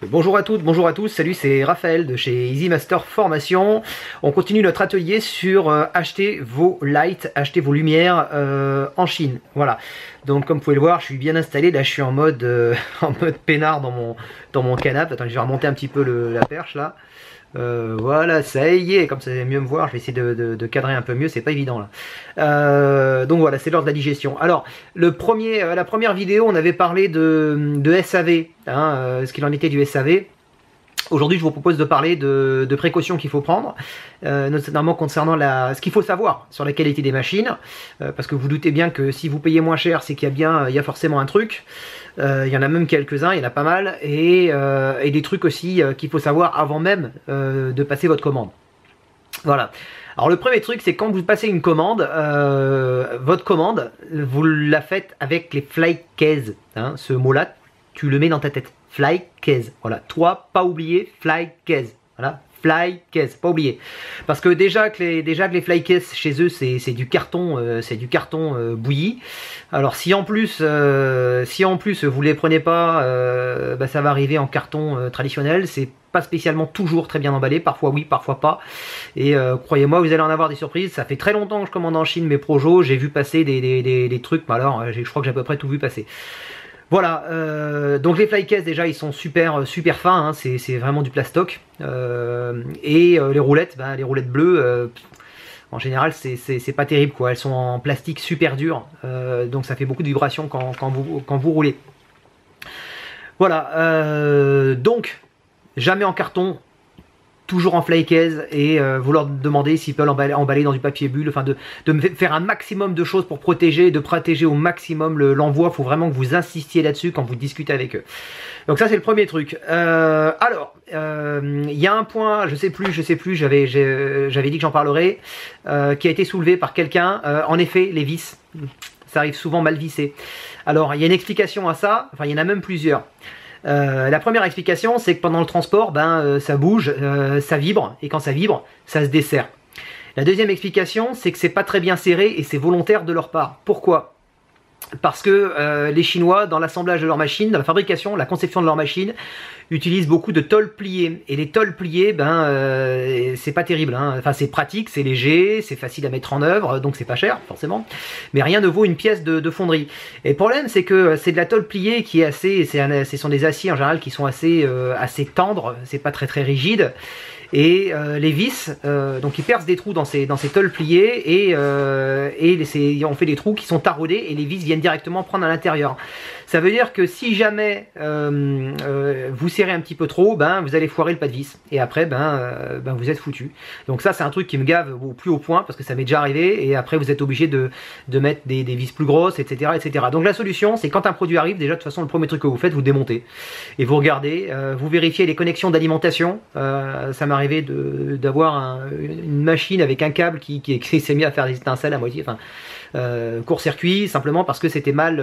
Bonjour à toutes, bonjour à tous, salut, c'est Raphaël de chez Easy Master Formation. On continue notre atelier sur acheter vos lights, acheter vos lumières en Chine. Voilà, donc comme vous pouvez le voir, je suis bien installé, là je suis en mode peinard dans mon canapé. Attends, je vais remonter un petit peu la perche là. Voilà, ça y est, comme ça vous allez mieux me voir, je vais essayer de cadrer un peu mieux, c'est pas évident là. Donc voilà, c'est l'heure de la digestion. Alors, la première vidéo, on avait parlé de SAV, hein, ce qu'il en était du SAV. Aujourd'hui, je vous propose de parler de précautions qu'il faut prendre, notamment concernant ce qu'il faut savoir sur la qualité des machines, parce que vous doutez bien que si vous payez moins cher, c'est qu'il y a forcément un truc. Il y en a même quelques-uns, il y en a pas mal, et des trucs aussi qu'il faut savoir avant même de passer votre commande. Voilà. Alors le premier truc, c'est quand vous passez une commande, votre commande, vous la faites avec les fly case, hein, ce mot-là, tu le mets dans ta tête. Fly case, voilà. Toi, pas oublier, fly case, voilà. Fly case, pas oublier. Parce que déjà que les fly case chez eux c'est du carton, bouilli. Alors si en plus vous les prenez pas, ça va arriver en carton traditionnel. C'est pas spécialement toujours très bien emballé, parfois oui, parfois pas. Et croyez-moi, vous allez en avoir des surprises. Ça fait très longtemps que je commande en Chine mes Projo, j'ai vu passer des trucs. Alors je crois que j'ai à peu près tout vu passer. Voilà, donc les fly case déjà ils sont super fins, hein, c'est vraiment du plastoc. Les roulettes bleues, en général c'est pas terrible quoi, elles sont en plastique super dur, donc ça fait beaucoup de vibrations quand vous roulez. Voilà, donc jamais en carton, toujours en fly case, et vous leur demandez s'ils peuvent emballer dans du papier bulle, enfin de faire un maximum de choses pour de protéger au maximum l'envoi. Il faut vraiment que vous insistiez là-dessus quand vous discutez avec eux. Donc ça c'est le premier truc. Alors, il y a un point, je sais plus, j'avais dit que j'en parlerai, qui a été soulevé par quelqu'un. En effet, les vis, ça arrive souvent mal vissé. Alors, il y a une explication à ça, enfin il y en a même plusieurs. La première explication, c'est que pendant le transport, ça bouge, ça vibre, et quand ça vibre, ça se desserre. La deuxième explication, c'est que c'est pas très bien serré et c'est volontaire de leur part. Pourquoi ? Parce que les Chinois, dans l'assemblage de leur machine, dans la fabrication, la conception de leur machine, utilisent beaucoup de tôles pliées. Et les tôles pliées, c'est pas terrible, hein. Enfin, c'est pratique, c'est léger, c'est facile à mettre en œuvre, donc c'est pas cher, forcément. Mais rien ne vaut une pièce de fonderie. Et le problème, c'est que c'est de la tôle pliée qui est assez, ce sont des aciers en général qui sont assez tendres, c'est pas très rigide. Et les vis, donc ils percent des trous dans ces tôles pliées, et on fait des trous qui sont taraudés et les vis viennent directement prendre à l'intérieur. Ça veut dire que si jamais vous serrez un petit peu trop, vous allez foirer le pas de vis, et après vous êtes foutu. Donc ça c'est un truc qui me gave au plus haut point, parce que ça m'est déjà arrivé, et après vous êtes obligé de mettre des vis plus grosses, etc., etc. Donc la solution, c'est quand un produit arrive, déjà de toute façon le premier truc que vous faites, vous démontez et vous regardez, vous vérifiez les connexions d'alimentation. Ça m'est arrivé d'avoir une machine avec un câble qui s'est mis à faire des étincelles à moitié, enfin court-circuit, simplement parce que c'était mal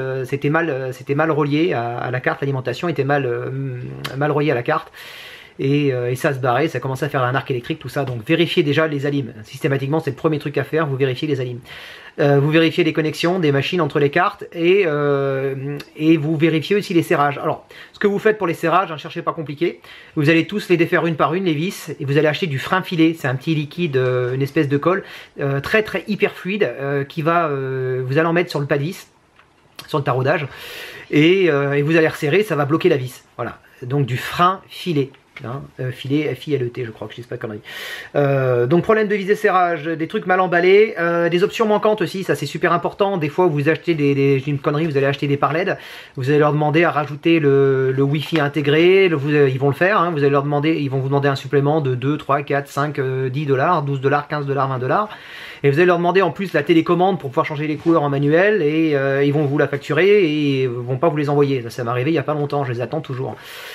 relié à la carte. L'alimentation était mal reliée à la carte, et ça se barrait, ça commençait à faire un arc électrique, tout ça. Donc vérifiez déjà les alims, systématiquement c'est le premier truc à faire, vous vérifiez les alims. Vous vérifiez les connexions des machines entre les cartes, et vous vérifiez aussi les serrages. Alors, ce que vous faites pour les serrages, ne cherchez pas compliqué, vous allez tous les défaire une par une, les vis, et vous allez acheter du frein filet. C'est un petit liquide, une espèce de colle, très hyper fluide, vous allez en mettre sur le pas de vis, sur le taraudage, et vous allez resserrer, ça va bloquer la vis. Voilà, donc du frein filet. Hein, filet F-I-L-E-T, je crois que je dis pas de conneries. Donc problème de vis et serrage, des trucs mal emballés, des options manquantes aussi, ça c'est super important. Des fois vous achetez je dis une connerie, vous allez acheter des parleds, vous allez leur demander à rajouter le Wi-Fi intégré, ils vont le faire, hein, ils vont vous demander un supplément de 2, 3, 4, 5, 10 $, 12 $, 15 $, 20 $. Et vous allez leur demander en plus la télécommande pour pouvoir changer les couleurs en manuel, et ils vont vous la facturer et vont pas vous les envoyer. Ça m'est arrivé il y a pas longtemps, je les attends toujours.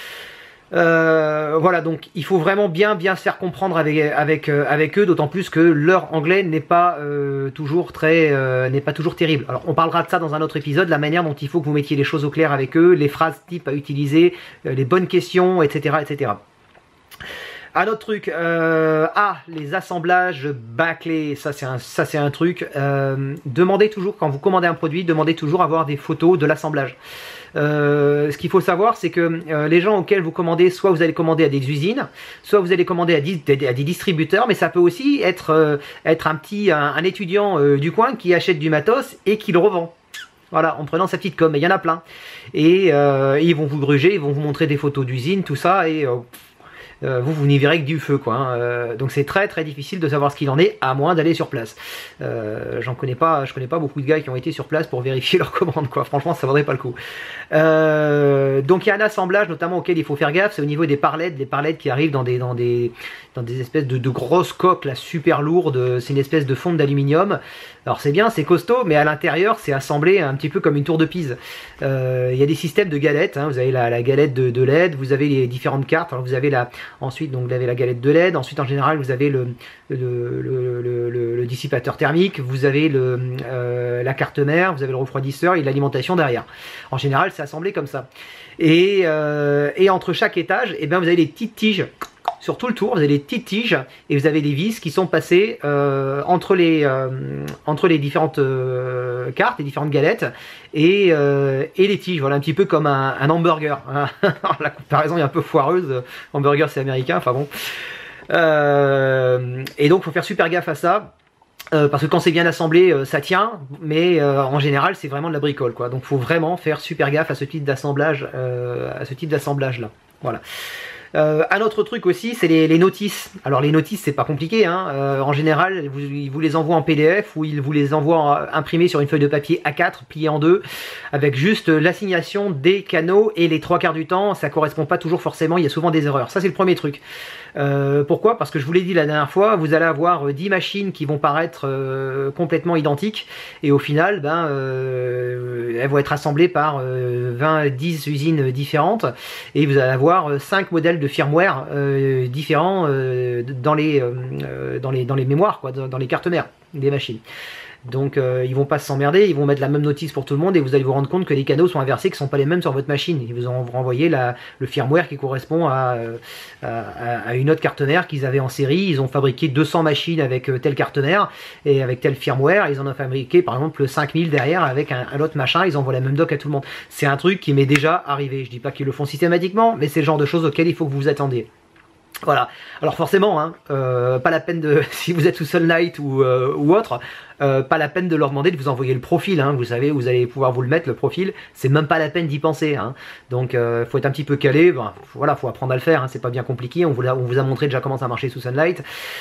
Voilà, donc il faut vraiment bien se faire comprendre avec eux, d'autant plus que leur anglais n'est pas toujours terrible. Alors on parlera de ça dans un autre épisode, la manière dont il faut que vous mettiez les choses au clair avec eux, les phrases types à utiliser, les bonnes questions, etc., etc. Un autre truc, les assemblages bâclés, ça c'est un truc. Demandez toujours, quand vous commandez un produit, demandez toujours à avoir des photos de l'assemblage. Ce qu'il faut savoir, c'est que les gens auxquels vous commandez, soit vous allez commander à des usines, soit vous allez commander à des distributeurs, mais ça peut aussi être un étudiant du coin qui achète du matos et qui le revend. Voilà, en prenant sa petite com, et il y en a plein. Et ils vont vous gruger, ils vont vous montrer des photos d'usine, tout ça, et vous n'y verrez que du feu, quoi. Donc c'est très très difficile de savoir ce qu'il en est, à moins d'aller sur place. Je connais pas beaucoup de gars qui ont été sur place pour vérifier leurs commandes, quoi. Franchement, ça vaudrait pas le coup. Donc il y a un assemblage notamment auquel il faut faire gaffe, c'est au niveau des parlettes, qui arrivent dans des espèces de grosses coques là, super lourdes. C'est une espèce de fonte d'aluminium. Alors c'est bien, c'est costaud, mais à l'intérieur c'est assemblé un petit peu comme une tour de Pise. Il y a des systèmes de galettes, hein. Vous avez la galette de LED, vous avez les différentes cartes. Alors vous avez ensuite donc vous avez la galette de LED. Ensuite en général vous avez le dissipateur thermique, vous avez la carte mère, vous avez le refroidisseur et l'alimentation derrière. En général c'est assemblé comme ça. Et entre chaque étage, eh bien, vous avez des petites tiges. Sur tout le tour, vous avez des petites tiges et vous avez des vis qui sont passées entre les différentes cartes, les différentes galettes et les tiges. Voilà, un petit peu comme un hamburger. La comparaison est un peu foireuse. Hamburger, c'est américain, enfin bon. Et donc, il faut faire super gaffe à ça. Parce que quand c'est bien assemblé, ça tient, mais en général, c'est vraiment de la bricole, quoi. Donc, il faut vraiment faire super gaffe à ce type d'assemblage, là. Voilà. Un autre truc aussi, c'est les notices. Alors les notices, c'est pas compliqué, hein. En général, ils vous les envoient en PDF ou ils vous les envoient imprimés sur une feuille de papier A4 pliée en deux, avec juste l'assignation des canaux, et les trois quarts du temps, ça correspond pas toujours forcément. Il y a souvent des erreurs. Ça, c'est le premier truc. Pourquoi? Parce que je vous l'ai dit la dernière fois, vous allez avoir 10 machines qui vont paraître complètement identiques, et au final, elles vont être assemblées par 10 usines différentes, et vous allez avoir 5 modèles de firmware différents dans les mémoires, quoi, dans les cartes mères des machines. Donc ils vont pas s'emmerder, ils vont mettre la même notice pour tout le monde, et vous allez vous rendre compte que les canaux sont inversés, qui sont pas les mêmes sur votre machine. Ils vous ont renvoyé le firmware qui correspond à une autre carte mère qu'ils avaient en série. Ils ont fabriqué 200 machines avec telle carte mère et avec tel firmware. Ils en ont fabriqué par exemple 5000 derrière avec un autre machin. Ils envoient la même doc à tout le monde. C'est un truc qui m'est déjà arrivé. Je dis pas qu'ils le font systématiquement, mais c'est le genre de choses auxquelles il faut que vous vous attendiez. Voilà, alors forcément, hein, pas la peine de, si vous êtes sous Sunlight ou autre, pas la peine de leur demander de vous envoyer le profil, hein. Vous savez, vous allez pouvoir vous le mettre, le profil, c'est même pas la peine d'y penser, hein. Donc faut être un petit peu calé, voilà, faut apprendre à le faire, hein. C'est pas bien compliqué, on vous a montré déjà comment ça marchait sous Sunlight.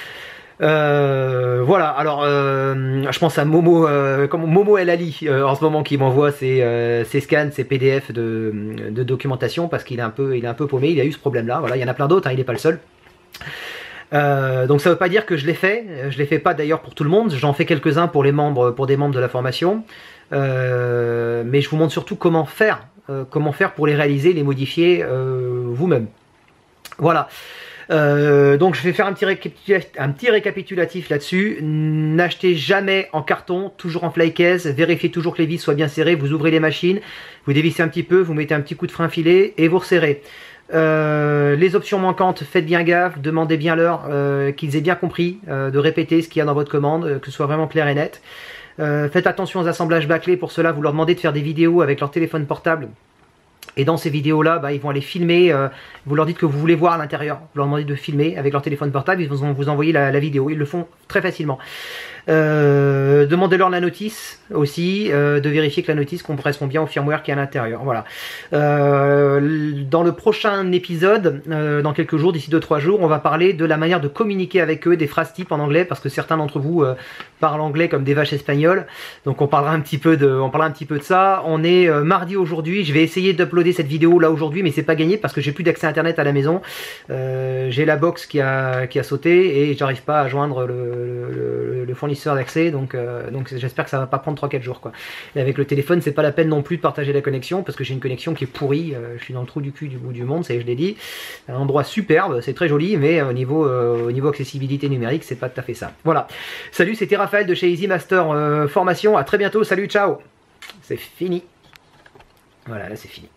Voilà, alors je pense à Momo, Momo El Ali en ce moment, qui m'envoie ses scans, ses PDF de documentation, parce qu'il est un peu paumé, il a eu ce problème là. Voilà, il y en a plein d'autres, hein, il n'est pas le seul. Donc ça veut pas dire que je les fais pas d'ailleurs pour tout le monde, j'en fais quelques-uns pour des membres de la formation, mais je vous montre surtout comment faire pour les réaliser, les modifier vous-même. Voilà. Donc je vais faire un petit récapitulatif là-dessus. N'achetez jamais en carton, toujours en fly-case. Vérifiez toujours que les vis soient bien serrées. Vous ouvrez les machines, vous dévissez un petit peu, vous mettez un petit coup de frein filet et vous resserrez. Les options manquantes, faites bien gaffe, demandez bien leur, qu'ils aient bien compris, de répéter ce qu'il y a dans votre commande, que ce soit vraiment clair et net. Faites attention aux assemblages bâclés. Pour cela, vous leur demandez de faire des vidéos avec leur téléphone portable. Et dans ces vidéos-là, ils vont aller filmer, vous leur dites que vous voulez voir à l'intérieur, vous leur demandez de filmer avec leur téléphone portable, ils vont vous envoyer la vidéo, ils le font très facilement. Demandez-leur la notice aussi, de vérifier que la notice correspond bien au firmware qui est à l'intérieur. Voilà. Dans le prochain épisode, dans quelques jours, d'ici 2-3 jours, on va parler de la manière de communiquer avec eux, des phrases types en anglais, parce que certains d'entre vous parlent anglais comme des vaches espagnoles. Donc on parlera un petit peu de ça. On est mardi aujourd'hui, je vais essayer d'uploader cette vidéo là aujourd'hui, mais c'est pas gagné parce que j'ai plus d'accès internet à la maison. J'ai la box qui a sauté et j'arrive pas à joindre le fournisseur d'accès, donc j'espère que ça va pas prendre 3-4 jours, quoi. Et avec le téléphone, c'est pas la peine non plus de partager la connexion, parce que j'ai une connexion qui est pourrie, je suis dans le trou du cul du bout du monde, ça je l'ai dit. Un endroit superbe, c'est très joli, mais au niveau accessibilité numérique, c'est pas tout à fait ça. Voilà. Salut, c'était Raphaël de chez Easy Master Formation, à très bientôt, salut, ciao. C'est fini. Voilà, là c'est fini.